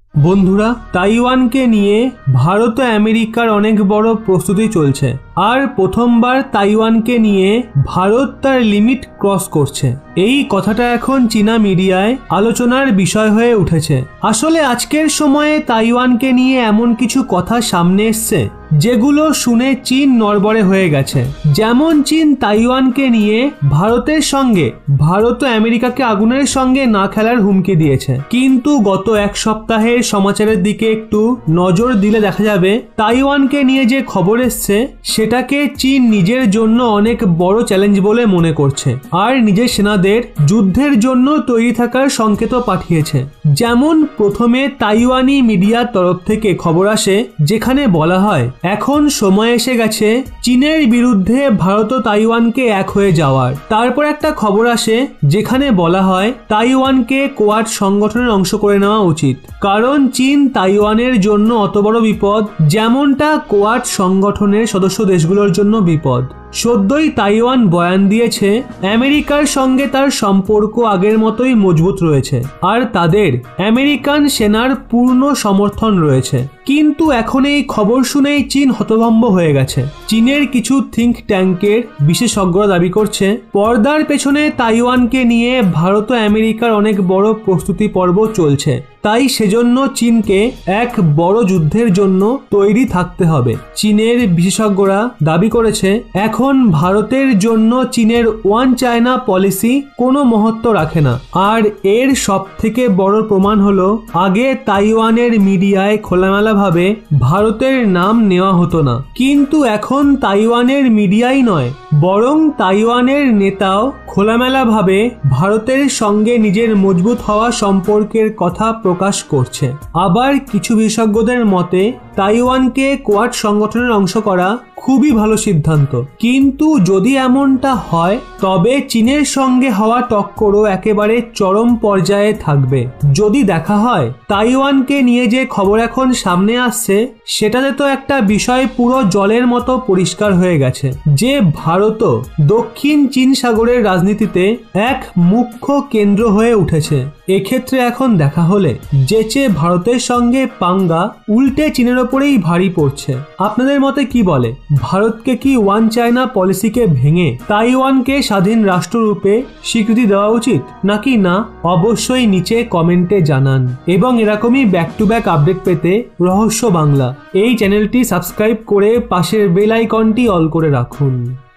বন্ধুরা, তাইওয়ানকে নিয়ে ভারত ও আমেরিকার অনেক বড় প্রস্তুতি চলছে। আর প্রথমবার তাইওয়ানকে নিয়ে ভারত তার লিমিট ক্রস করছে। এই কথাটা এখন চীনা মিডিয়ায় আলোচনার বিষয় হয়ে উঠেছে। আসলে আজকের সময়ে তাইওয়ানকে নিয়ে এমন কিছু কথা সামনে এসছে যেগুলো শুনে চীন নড়বড়ে হয়ে গেছে। যেমন চীন তাইওয়ানকে নিয়ে ভারতের সঙ্গে ভারত ও আমেরিকাকে আগুনের সঙ্গে না খেলার হুমকি দিয়েছে। কিন্তু গত এক সপ্তাহের সমাচারের দিকে একটু নজর দিলে দেখা যাবে তাইওয়ানকে নিয়ে যে খবর এসছে সেটাকে চীন নিজের জন্য অনেক বড় চ্যালেঞ্জ বলে মনে করছে আর নিজের সেনাদের যুদ্ধের জন্য তৈরি থাকার সংকেতও পাঠিয়েছে। যেমন প্রথমে তাইওয়ানি মিডিয়ার তরফ থেকে খবর আসে যেখানে বলা হয় এখন সময় এসে গেছে চীনের বিরুদ্ধে ভারত ও তাইওয়ানকে এক হয়ে যাওয়ার। তারপর একটা খবর আসে যেখানে বলা হয় তাইওয়ানকে কোয়াড সংগঠনের অংশ করে নেওয়া উচিত, কারণ চীন তাইওয়ানের জন্য অত বড় বিপদ যেমনটা কোয়াড সংগঠনের সদস্য দেশগুলোর জন্য বিপদ। সদ্যই তাইওয়ান বয়ান দিয়েছে আমেরিকার সঙ্গে তার সম্পর্ক আগের মতোই মজবুত রয়েছে আর তাদের আমেরিকান সেনার পূর্ণ সমর্থন রয়েছে। কিন্তু এখন এই খবর শুনেই চীন হতভম্ব হয়ে গেছে। চীনের কিছু থিঙ্ক ট্যাঙ্কের বিশেষজ্ঞরা দাবি করছে পর্দার পেছনে তাইওয়ানকে নিয়ে ভারত ও আমেরিকার অনেক বড় প্রস্তুতি পর্ব চলছে। তাই সেজন্য চীনকে এক বড় যুদ্ধের জন্য তৈরি থাকতে হবে। চীনের বিশেষজ্ঞরা দাবি করেছে এখন ভারতের জন্য চীনের ওয়ান চায়না পলিসি কোনো মহত্ব রাখে না। আর এর সব থেকে বড় প্রমাণ হলো আগে তাইওয়ানের মিডিয়ায় খোলামেলাভাবে ভারতের নাম নেওয়া হতো না, কিন্তু এখন তাইওয়ানের মিডিয়াই নয় বরং তাইওয়ানের নেতাও খোলামেলাভাবে ভারতের সঙ্গে নিজের মজবুত হওয়া সম্পর্কের কথা প্রকাশ করছে। আবার কিছু বিশেষজ্ঞদের মতে তাইওয়ানকে কোয়াড সংগঠনের অংশ করা খুবই ভালো সিদ্ধান্ত, কিন্তু যদি এমনটা হয় তবে চীনের সঙ্গে হওয়া টক্করও একেবারে চরম পর্যায়ে থাকবে। যদি দেখা হয় তাইওয়ানকে নিয়ে যে খবর এখন সামনে আসছে সেটাতে তো একটা বিষয় পুরো জলের মতো পরিষ্কার হয়ে গেছে যে ভারত দক্ষিণ চীন সাগরের রাজনীতিতে এক মুখ্য কেন্দ্র হয়ে উঠেছে। এক্ষেত্রে এখন দেখা হলে যেচে ভারতের সঙ্গে পাঙ্গা উল্টে চীনের ওপরেই ভারী পড়ছে। আপনাদের মতে কি বলে? ভারতকে কি ওয়ান চায়না পলিসিকে ভেঙে তাইওয়ানকে স্বাধীন রাষ্ট্ররূপে স্বীকৃতি দেওয়া উচিত নাকি না? অবশ্যই নিচে কমেন্টে জানান এবং এরকমই ব্যাক টু ব্যাক আপডেট পেতে রহস্য বাংলা এই চ্যানেলটি সাবস্ক্রাইব করে পাশের বেল আইকনটি অল করে রাখুন।